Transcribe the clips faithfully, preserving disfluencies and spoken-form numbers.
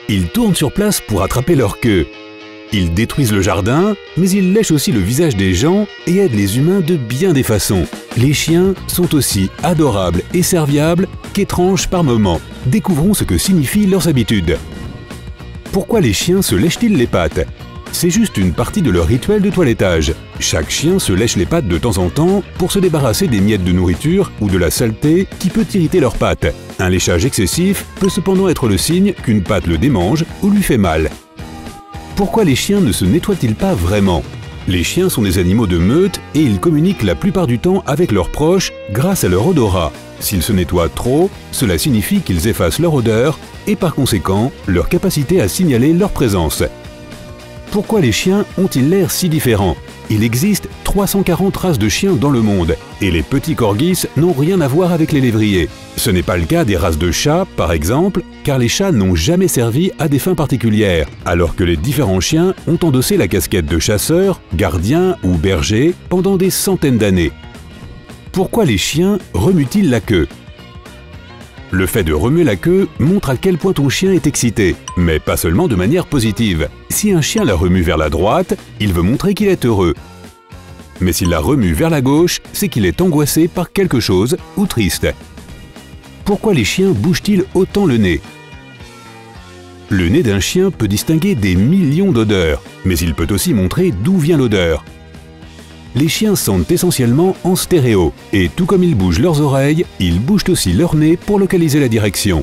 Ils tournent sur place pour attraper leur queue. Ils détruisent le jardin, mais ils lèchent aussi le visage des gens et aident les humains de bien des façons. Les chiens sont aussi adorables et serviables qu'étranges par moments. Découvrons ce que signifient leurs habitudes. Pourquoi les chiens se lèchent-ils les pattes? C'est juste une partie de leur rituel de toilettage. Chaque chien se lèche les pattes de temps en temps pour se débarrasser des miettes de nourriture ou de la saleté qui peut irriter leurs pattes. Un léchage excessif peut cependant être le signe qu'une patte le démange ou lui fait mal. Pourquoi les chiens ne se nettoient-ils pas vraiment? Les chiens sont des animaux de meute et ils communiquent la plupart du temps avec leurs proches grâce à leur odorat. S'ils se nettoient trop, cela signifie qu'ils effacent leur odeur et par conséquent leur capacité à signaler leur présence. Pourquoi les chiens ont-ils l'air si différents? Il existe trois cent quarante races de chiens dans le monde et les petits corgis n'ont rien à voir avec les lévriers. Ce n'est pas le cas des races de chats, par exemple, car les chats n'ont jamais servi à des fins particulières, alors que les différents chiens ont endossé la casquette de chasseur, gardien ou berger pendant des centaines d'années. Pourquoi les chiens remuent-ils la queue? Le fait de remuer la queue montre à quel point ton chien est excité, mais pas seulement de manière positive. Si un chien la remue vers la droite, il veut montrer qu'il est heureux. Mais s'il la remue vers la gauche, c'est qu'il est angoissé par quelque chose ou triste. Pourquoi les chiens bougent-ils autant le nez? Le nez d'un chien peut distinguer des millions d'odeurs, mais il peut aussi montrer d'où vient l'odeur. Les chiens sentent essentiellement en stéréo, et tout comme ils bougent leurs oreilles, ils bougent aussi leur nez pour localiser la direction.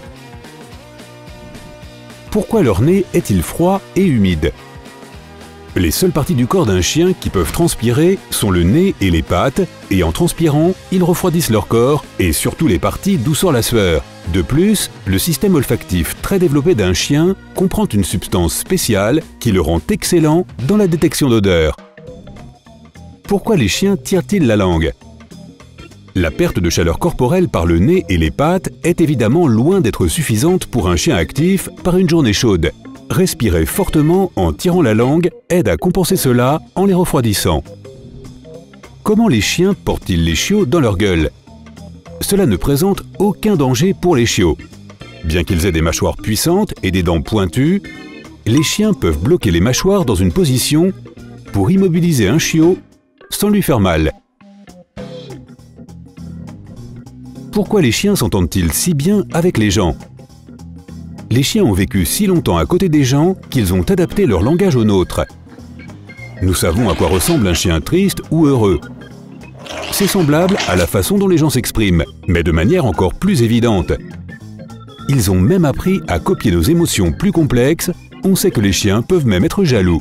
Pourquoi leur nez est-il froid et humide? Les seules parties du corps d'un chien qui peuvent transpirer sont le nez et les pattes, et en transpirant, ils refroidissent leur corps, et surtout les parties d'où sort la sueur. De plus, le système olfactif très développé d'un chien comprend une substance spéciale qui le rend excellent dans la détection d'odeurs. Pourquoi les chiens tirent-ils la langue? La perte de chaleur corporelle par le nez et les pattes est évidemment loin d'être suffisante pour un chien actif par une journée chaude. Respirer fortement en tirant la langue aide à compenser cela en les refroidissant. Comment les chiens portent-ils les chiots dans leur gueule? Cela ne présente aucun danger pour les chiots. Bien qu'ils aient des mâchoires puissantes et des dents pointues, les chiens peuvent bloquer les mâchoires dans une position pour immobiliser un chiot sans lui faire mal. Pourquoi les chiens s'entendent-ils si bien avec les gens? Les chiens ont vécu si longtemps à côté des gens qu'ils ont adapté leur langage au nôtre. Nous savons à quoi ressemble un chien triste ou heureux. C'est semblable à la façon dont les gens s'expriment, mais de manière encore plus évidente. Ils ont même appris à copier nos émotions plus complexes. On sait que les chiens peuvent même être jaloux.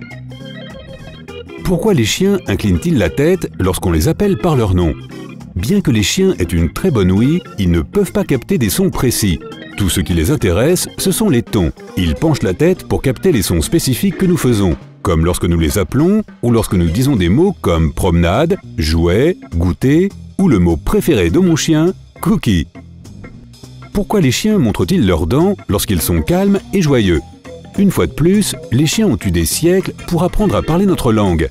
Pourquoi les chiens inclinent-ils la tête lorsqu'on les appelle par leur nom? Bien que les chiens aient une très bonne ouïe, ils ne peuvent pas capter des sons précis. Tout ce qui les intéresse, ce sont les tons. Ils penchent la tête pour capter les sons spécifiques que nous faisons, comme lorsque nous les appelons ou lorsque nous disons des mots comme promenade, jouet, goûter ou le mot préféré de mon chien, cookie. Pourquoi les chiens montrent-ils leurs dents lorsqu'ils sont calmes et joyeux? Une fois de plus, les chiens ont eu des siècles pour apprendre à parler notre langue.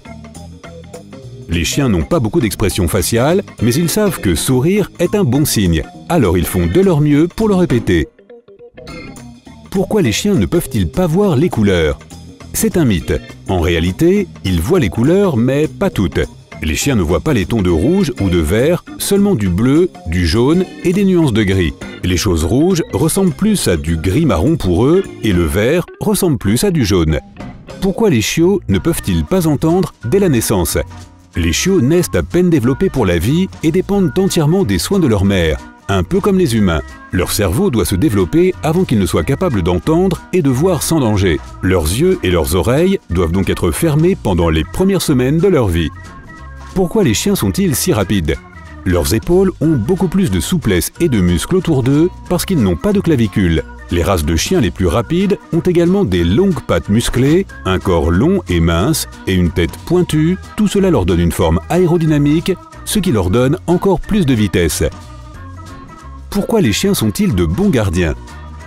Les chiens n'ont pas beaucoup d'expressions faciales, mais ils savent que sourire est un bon signe, alors ils font de leur mieux pour le répéter. Pourquoi les chiens ne peuvent-ils pas voir les couleurs? C'est un mythe. En réalité, ils voient les couleurs, mais pas toutes. Les chiens ne voient pas les tons de rouge ou de vert, seulement du bleu, du jaune et des nuances de gris. Les choses rouges ressemblent plus à du gris-marron pour eux et le vert ressemble plus à du jaune. Pourquoi les chiots ne peuvent-ils pas entendre dès la naissance? Les chiots naissent à peine développés pour la vie et dépendent entièrement des soins de leur mère, un peu comme les humains. Leur cerveau doit se développer avant qu'ils ne soient capables d'entendre et de voir sans danger. Leurs yeux et leurs oreilles doivent donc être fermés pendant les premières semaines de leur vie. Pourquoi les chiens sont-ils si rapides? Leurs épaules ont beaucoup plus de souplesse et de muscles autour d'eux parce qu'ils n'ont pas de clavicule. Les races de chiens les plus rapides ont également des longues pattes musclées, un corps long et mince et une tête pointue. Tout cela leur donne une forme aérodynamique, ce qui leur donne encore plus de vitesse. Pourquoi les chiens sont-ils de bons gardiens?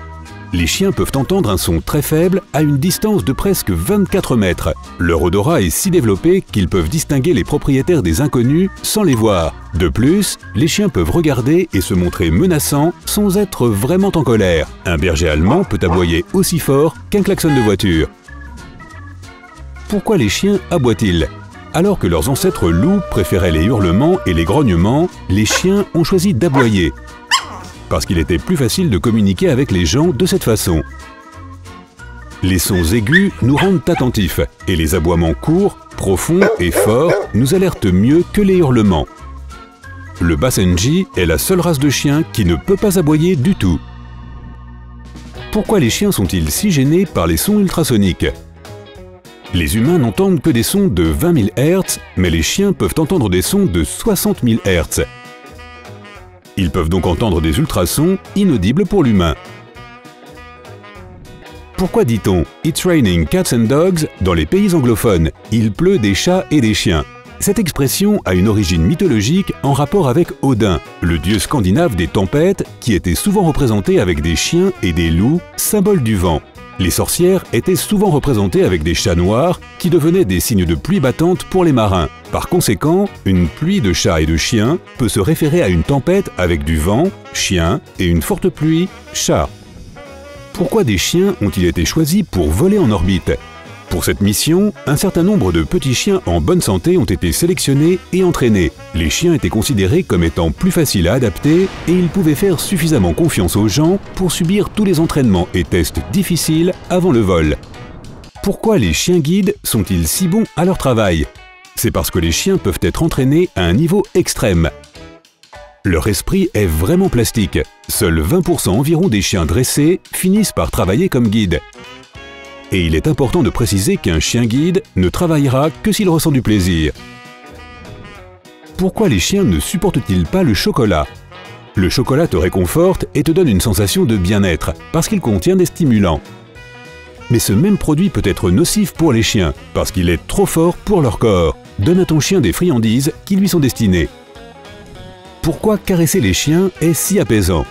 Les chiens peuvent entendre un son très faible à une distance de presque vingt-quatre mètres. Leur odorat est si développé qu'ils peuvent distinguer les propriétaires des inconnus sans les voir. De plus, les chiens peuvent regarder et se montrer menaçants sans être vraiment en colère. Un berger allemand peut aboyer aussi fort qu'un klaxon de voiture. Pourquoi les chiens aboient-ils? Alors que leurs ancêtres loups préféraient les hurlements et les grognements, les chiens ont choisi d'aboyer. Parce qu'il était plus facile de communiquer avec les gens de cette façon. Les sons aigus nous rendent attentifs et les aboiements courts, profonds et forts nous alertent mieux que les hurlements. Le Basenji est la seule race de chien qui ne peut pas aboyer du tout. Pourquoi les chiens sont-ils si gênés par les sons ultrasoniques? Les humains n'entendent que des sons de vingt mille hertz, mais les chiens peuvent entendre des sons de soixante mille hertz. Ils peuvent donc entendre des ultrasons inaudibles pour l'humain. Pourquoi dit-on « It's raining cats and dogs » dans les pays anglophones? Il pleut des chats et des chiens. Cette expression a une origine mythologique en rapport avec Odin, le dieu scandinave des tempêtes qui était souvent représenté avec des chiens et des loups, symboles du vent. Les sorcières étaient souvent représentées avec des chats noirs qui devenaient des signes de pluie battante pour les marins. Par conséquent, une pluie de chats et de chiens peut se référer à une tempête avec du vent, chien, et une forte pluie, chat. Pourquoi des chiens ont-ils été choisis pour voler en orbite? Pour cette mission, un certain nombre de petits chiens en bonne santé ont été sélectionnés et entraînés. Les chiens étaient considérés comme étant plus faciles à adapter et ils pouvaient faire suffisamment confiance aux gens pour subir tous les entraînements et tests difficiles avant le vol. Pourquoi les chiens guides sont-ils si bons à leur travail? C'est parce que les chiens peuvent être entraînés à un niveau extrême. Leur esprit est vraiment plastique. Seuls vingt pour cent environ des chiens dressés finissent par travailler comme guides. Et il est important de préciser qu'un chien guide ne travaillera que s'il ressent du plaisir. Pourquoi les chiens ne supportent-ils pas le chocolat? Le chocolat te réconforte et te donne une sensation de bien-être, parce qu'il contient des stimulants. Mais ce même produit peut être nocif pour les chiens, parce qu'il est trop fort pour leur corps. Donne à ton chien des friandises qui lui sont destinées. Pourquoi caresser les chiens est si apaisant?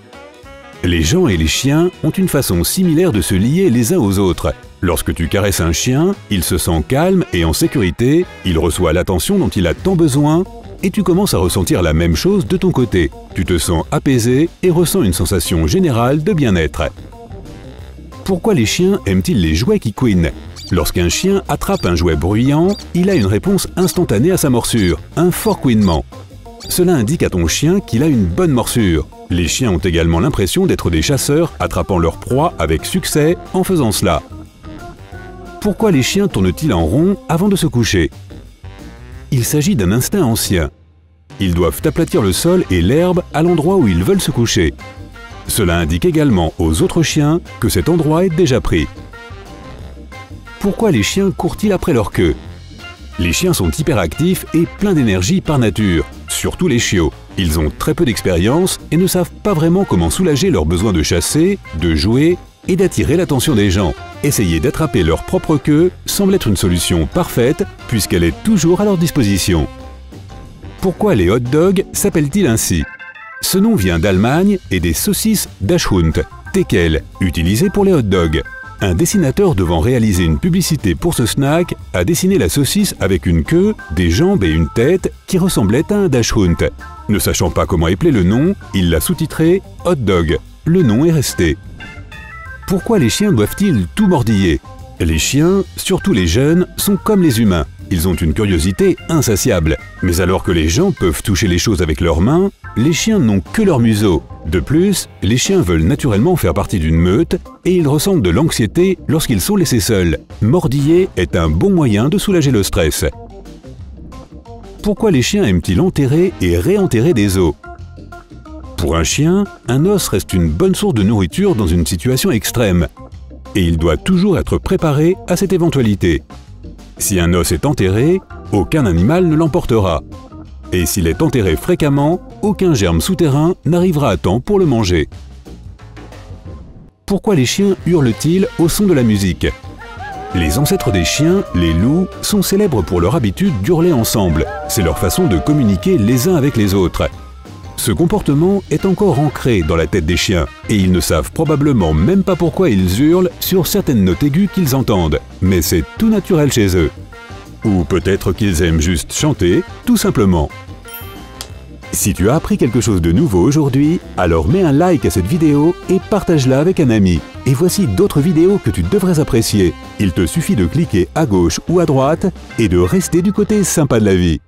Les gens et les chiens ont une façon similaire de se lier les uns aux autres. Lorsque tu caresses un chien, il se sent calme et en sécurité, il reçoit l'attention dont il a tant besoin et tu commences à ressentir la même chose de ton côté. Tu te sens apaisé et ressens une sensation générale de bien-être. Pourquoi les chiens aiment-ils les jouets qui couinent? Lorsqu'un chien attrape un jouet bruyant, il a une réponse instantanée à sa morsure, un fort couinement. Cela indique à ton chien qu'il a une bonne morsure. Les chiens ont également l'impression d'être des chasseurs attrapant leur proie avec succès en faisant cela. Pourquoi les chiens tournent-ils en rond avant de se coucher? Il s'agit d'un instinct ancien. Ils doivent aplatir le sol et l'herbe à l'endroit où ils veulent se coucher. Cela indique également aux autres chiens que cet endroit est déjà pris. Pourquoi les chiens courent-ils après leur queue? Les chiens sont hyperactifs et pleins d'énergie par nature, surtout les chiots. Ils ont très peu d'expérience et ne savent pas vraiment comment soulager leurs besoins de chasser, de jouer et d'attirer l'attention des gens. Essayer d'attraper leur propre queue semble être une solution parfaite puisqu'elle est toujours à leur disposition. Pourquoi les hot dogs s'appellent-ils ainsi? Ce nom vient d'Allemagne et des saucisses Dachshund, teckel, utilisées pour les hot dogs. Un dessinateur devant réaliser une publicité pour ce snack a dessiné la saucisse avec une queue, des jambes et une tête qui ressemblaient à un Dachshund. Ne sachant pas comment épeler le nom, il l'a sous-titré « Hot Dog ». Le nom est resté. Pourquoi les chiens doivent-ils tout mordiller? Les chiens, surtout les jeunes, sont comme les humains. Ils ont une curiosité insatiable. Mais alors que les gens peuvent toucher les choses avec leurs mains, les chiens n'ont que leur museau. De plus, les chiens veulent naturellement faire partie d'une meute et ils ressentent de l'anxiété lorsqu'ils sont laissés seuls. Mordiller est un bon moyen de soulager le stress. Pourquoi les chiens aiment-ils enterrer et réenterrer des os? Pour un chien, un os reste une bonne source de nourriture dans une situation extrême. Et il doit toujours être préparé à cette éventualité. Si un os est enterré, aucun animal ne l'emportera. Et s'il est enterré fréquemment, aucun germe souterrain n'arrivera à temps pour le manger. Pourquoi les chiens hurlent-ils au son de la musique? Les ancêtres des chiens, les loups, sont célèbres pour leur habitude d'hurler ensemble. C'est leur façon de communiquer les uns avec les autres. Ce comportement est encore ancré dans la tête des chiens et ils ne savent probablement même pas pourquoi ils hurlent sur certaines notes aiguës qu'ils entendent, mais c'est tout naturel chez eux. Ou peut-être qu'ils aiment juste chanter, tout simplement. Si tu as appris quelque chose de nouveau aujourd'hui, alors mets un like à cette vidéo et partage-la avec un ami. Et voici d'autres vidéos que tu devrais apprécier. Il te suffit de cliquer à gauche ou à droite et de rester du côté sympa de la vie.